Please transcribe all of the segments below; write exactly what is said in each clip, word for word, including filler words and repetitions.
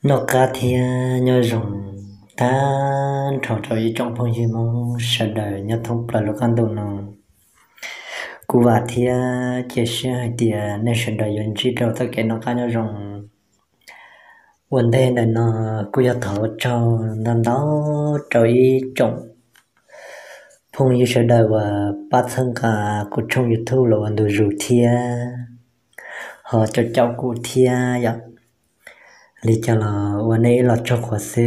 nó cá thì nhớ dùng ta trò trò ý trong phong gì mong sợ đời nhớ thông là lúc ăn đồ nó cú và thì chia sẻ hay thì nên sợ đời yên chỉ đầu tất cả nó cá nhớ dùng vấn đề này nó cú giờ thở cho nên đó trò ý trong phong gì sợ đời và bắt thân cả cú trong YouTube là vấn đề rủ thì họ cho cháu cú thì vậy lý cho làวันนี้เราcho khóa xe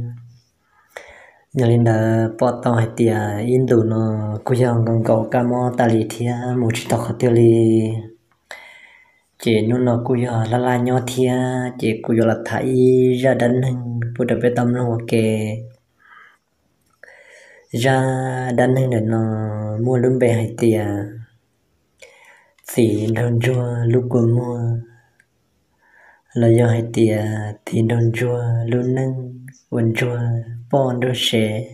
nhà linh đã bỏ tàu hay tiệt in đồ nó cũng giống con cậu cam mo ta lý thia một chiếc tàu khát tiêu lý chỉ nó nó cũng giống là la nhau thia chỉ cũng giống là thấy ra đánh hình phụ được bê tâm nó ok ra đánh hình để nó mua lúm bè hay tiệt xì đơn chua lúc của mua là do hai tia thì đơn chua luôn nâng quần chua bon đôi xe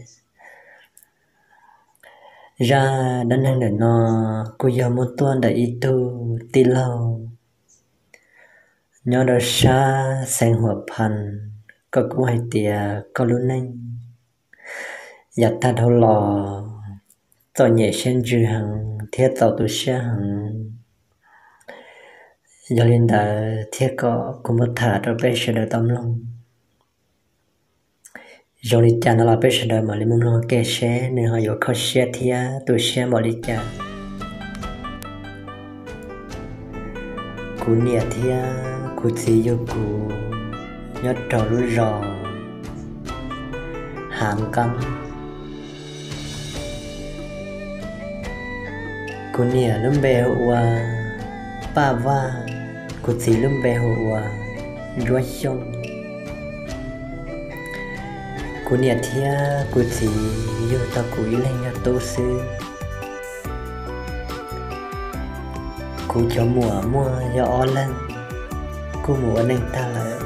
ra đánh năng để nó cô giờ một tuần đã ít tu tì lâu nhớ đợt xa sang hòaพัน có cô hai tia có luôn nâng giặt ta đâu lò tỏ nhẹ sen chữ hằng thiết tàu tu xe hằng giờ linh đã thiết có cũng mất thả cho bé sẽ đợi tâm lòng giờ linh cha nó là bé sẽ đợi mà linh mong nó kê xe nên họ có khó xe thì tôi xe bỏ linh cha cú nia thì cú chỉ vô cú nhớ trò lúa rò hàng căng cú nia lắm bé hoa ba va cú chỉ lắm bé hoa đuôi sông cú nia thì cú chỉ vô ta cú lên nhà tô sư cú cho mùa mùa cho ó lên cú mùa nên ta lại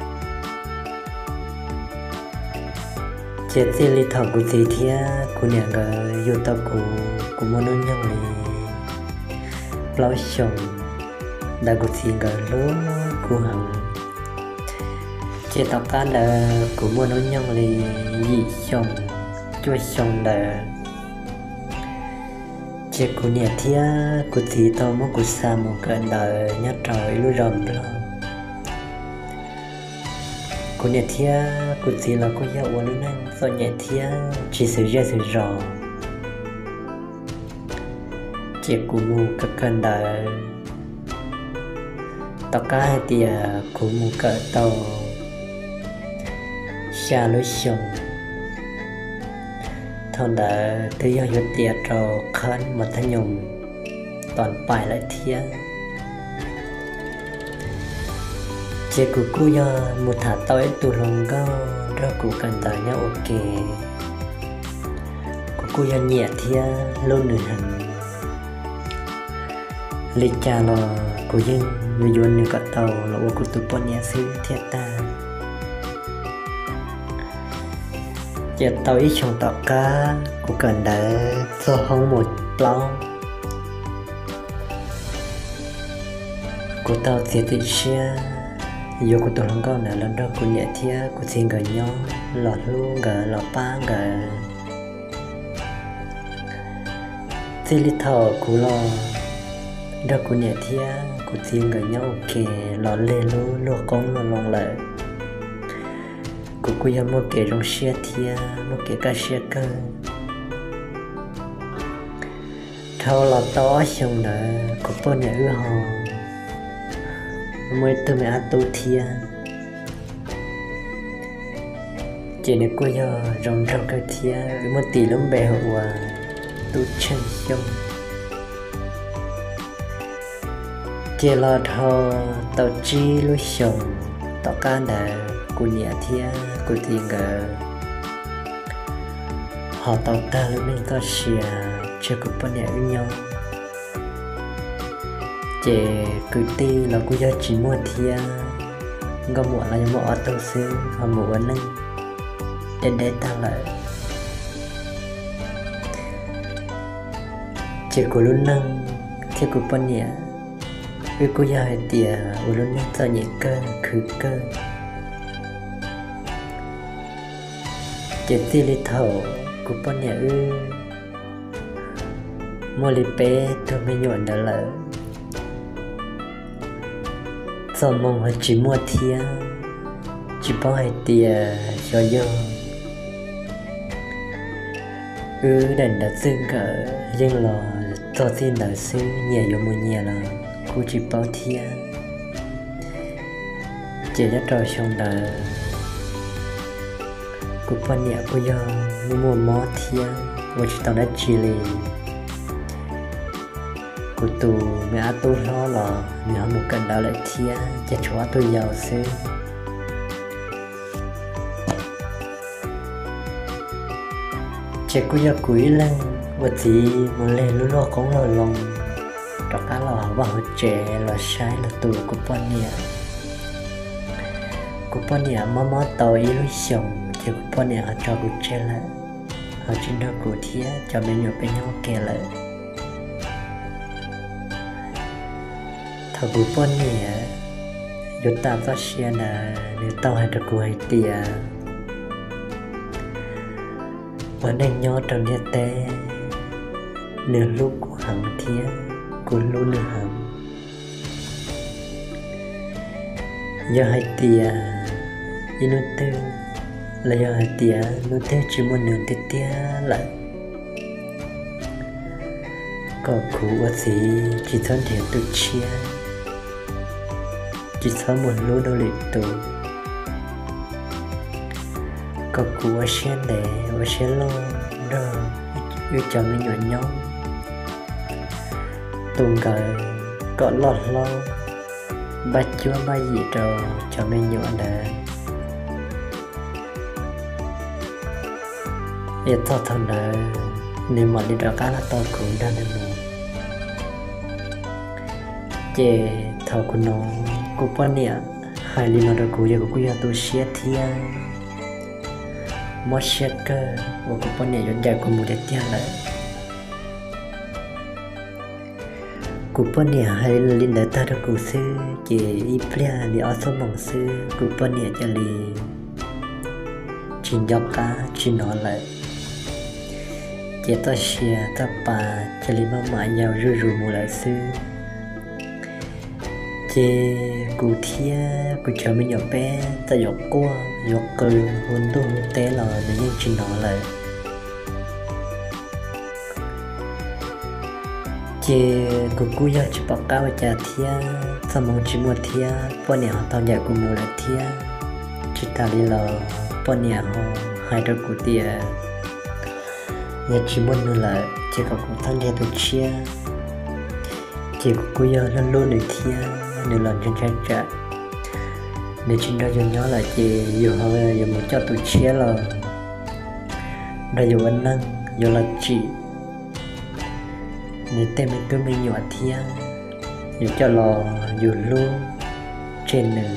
chết gì li thọ cú chỉ thì cú nia cái vô ta cú cú muốn nói nhau này lâu sông đã có gì cả lúa của hằng chỉ tao cá đã của mua nó nhông thì gì sông chui sông đã chỉ của nhà thia của thì tao muốn của xa một cái đời nhát trời lúa rầm đó của nhà thia của thì là có dạo luôn nè do nhà thia chỉ sử ra sử rò chỉ của mua các cần đời tao cá hai tia của một cỡ tàu xa lối sông thôn đã thấy do hiệu tiệt rồi khăn mà thân nhung toàn bài lại thia chỉ của cô do một thả tối tù lòng cao ra của cần tới nhau ok của cô do nhẹ thia luôn nửa hẳn lịch cha là của dân người dân người cắt tàu là ô của tụi bọn nhà sư thiết ta giờ tàu ít trong tàu cá của cần đã do không một lâu của tàu thì tự xe dù của tụi lòng con là lần đầu của nhẹ thiết của xin gần nhau lọt luôn gà lọt ba gà thì lịch thở của lo đó của nhà thia của thiên người nhau ok lọ lê lô lô con lô lòng lại của cô ya mua kẻ trong xe thia mua kẻ cá xe cơ thâu là to xong đó của cô nhà ư hò mới từ mẹ tu thia chỉ để cô ya rong rong cái thia mới tì lắm bè hậu tu chân xong chỉ là thọ tàu chi lối sông tàu cá đã của nhà thia của tiền gờ họ tàu ta lúc này có xìa chưa có bao nhiêu nhau chỉ cứ ti là của gia chỉ mua thia có mua là mua ở tàu xe họ mua ở nâng để để ta lại chỉ của lúc nâng thì của bao nhiêu vì cô gia hay tìa u luôn nên cho nhẹ cơ khử cơ chết tí lý thầu của bọn nhà ư mua lý bê tôi mới nhuận đã lỡ do mong họ chỉ mua thiên chỉ bao hai tiền cho vô ư đành đã dưng cả nhưng là cho tin đã sư nhẹ vô một nhẹ là cô chỉ bao thiên chỉ đã trò xong đã cô bọn nhà cô do mua mó thiên và chỉ tao đã chỉ lì cô tù mẹ á tôi lo là nếu một cần đào lại thiên cho chúa tôi giàu sư trẻ cô giờ quý lăng và chỉ một lần lúc đó cũng là lòng đó cá là vào trẻ là sai là tù của bọn nhà của bọn nhà mà mà tàu ý lúc sống thì của bọn nhà họ cho cô trẻ lại họ chỉ nói cô thiên cho bên nhau bên nhau kể lại thằng bố bọn nè, dù tao có xe là nếu tao hay được cô hay tìa mà nên nhớ trong nhà tê nếu lúc của hắn thiên của lúc nữa hắn giờ hay tìa ý nó tư là giờ hay tìa nó tư chỉ một nửa tìa tìa lại có cụ ở gì chỉ thân thiện tự chia chỉ thấy một lúa đâu lịch tụ có cụ ở xe để ở xe lô đó yêu cho mình nhỏ nhóm tùng cờ có lọt lo ba chúa ba gì rồi cho mình nhỏ để yêu to thân là nếu mà đi ra cá là to cũng đang được chè thầu của nó cô bọn nè hai lý nó được cô giờ cô giờ tôi xét thiên mất xét cơ và cô bọn nè dọn dẹp của một đẹp thiên lại cô bọn nè hai lý đã ta được cô sư chè ít plea lý ở số mỏng sư cô bọn nè cho lý chỉ dọc cá chỉ nó lại chè ta xe ta bà cho lý mà mãi giàu rư rù một lại sư chê cụ thia cụ chờ mình nhỏ bé ta dọc qua dọc cờ hôn tu hôn tế là để nhân trình nó lại chê cụ cú giờ chỉ bảo cao chả thia sao mong chỉ mua thia bọn nhà họ tao dạy cụ mua lại thia chỉ ta đi là bọn nhà họ hai đứa cụ tia nhà chỉ muốn nữa là chỉ có cụ thân gia tôi chia chỉ cụ cú giờ lên luôn để thia nếu làm trên trang trại nếu chính đó dùng nhỏ là chỉ dù họ dùng một cho tụi chia là đã dù anh năng dù là chị nếu tên mình tôi mình nhỏ thiên dù cho lò dù luôn trên nửa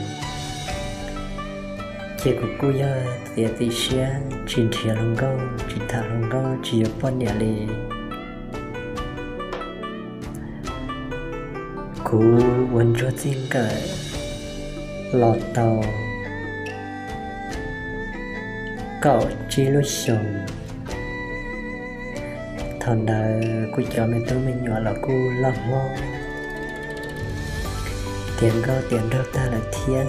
chỉ của cô giờ thì thì xe chỉ thìa lòng câu chỉ thả lòng câu chỉ ở bên nhà lì cú vẫn cho tin cả lọt tàu cậu chỉ lúc sống thằng đời cô cho mình tôi mình nhỏ là cô lo lo tiền cao tiền đâu ta là thiên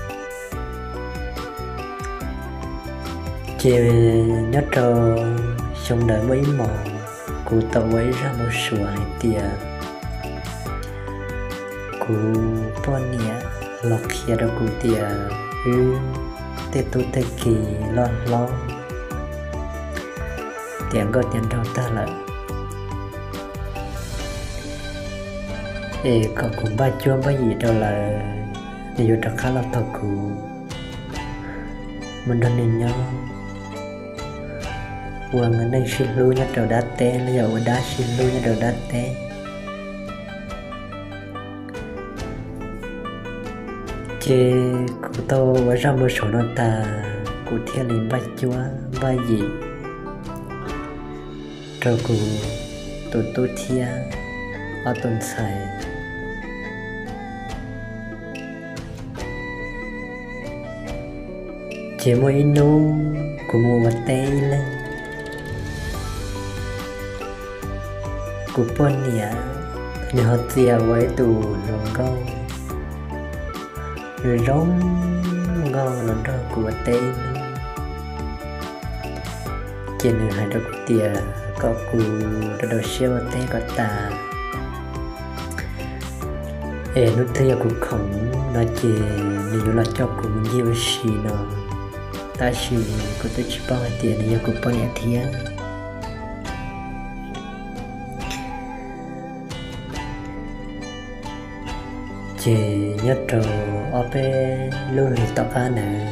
chỉ nhớ trò sống đời mấy mỏ cô tàu ấy ra một sủa hay tiền cô bọn nhẹ lọt kia đâu cô tia ư tê tu tê kỳ lo lo tiền có tiền đâu ta lại ê có cũng ba chúa ba gì đâu là điều đó khá là thật cụ mình đang nhìn nhau qua mình đang xin lưu nhá đầu đá té bây giờ đã xin lưu nhá đầu đá té chê cụ tao ở ra một số nó ta cụ thiên linh ba chúa ba gì rồi cụ tụi tôi thiên ở tuần xài chỉ mỗi nô cô mua vật tê lên cô pon nhỉ nhớ họ tia với tù rồi câu rồi rong ngon lần đó cô vật tê trên đường hai đôi tia có cô đã đầu xe vật tê có ta ê nút thấy cô không nói chê nếu là cho cô mình yêu gì nó ta chỉ có tôi chỉ bao tiền nếu cô bao nhiêu tiền chê nhất rồi ở bên lưu hình tóc á nè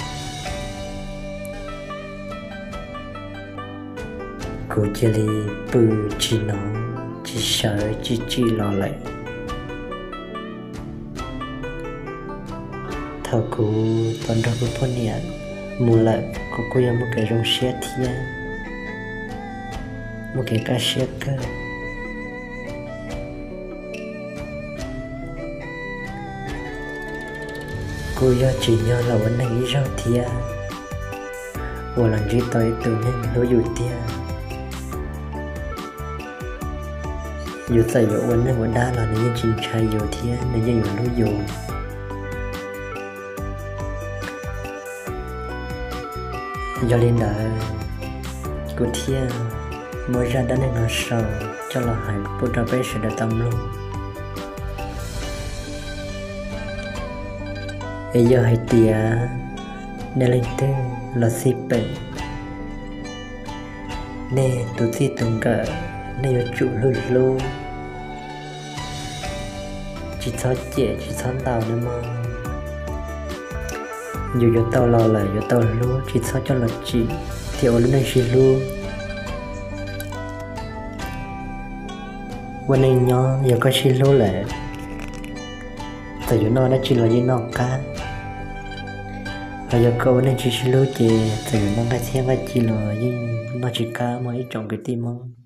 cô chê li bự chỉ nó chỉ sợ chỉ chỉ lo lại thầu cô toàn ra cô phân nhận mua lại có cô em một cái rong xe thia một cái cá xe cơ cô yêu chỉ nhớ là vấn đề ý rau thia và lần chỉ tới từ nên nó dù thia dù tại dù vấn đề vấn đa là nếu như trình trai dù thia nếu như nó dù do lên đã cô thia mới ra đã nên ngờ sầu cho là hạnh phúc ra bé sẽ đã tâm luôn bây giờ hãy tìa nên lên tư là xịp bệnh nè tụi thi tùng cả nè ở trụ lưu lưu chỉ cho trẻ chỉ cho tàu nữa mà dù cho tao lo lại cho tao luôn chỉ sao cho là chị thì ở lúc này chỉ luônวันนี้nhỏ giờ có chỉ luôn lại tại vì nó đã chỉ là gì nó cá bây giờ cô này chỉ chỉ luôn chị tại vì nó cái xem cái chỉ là gì nó chỉ cá mà ít trong cái tim không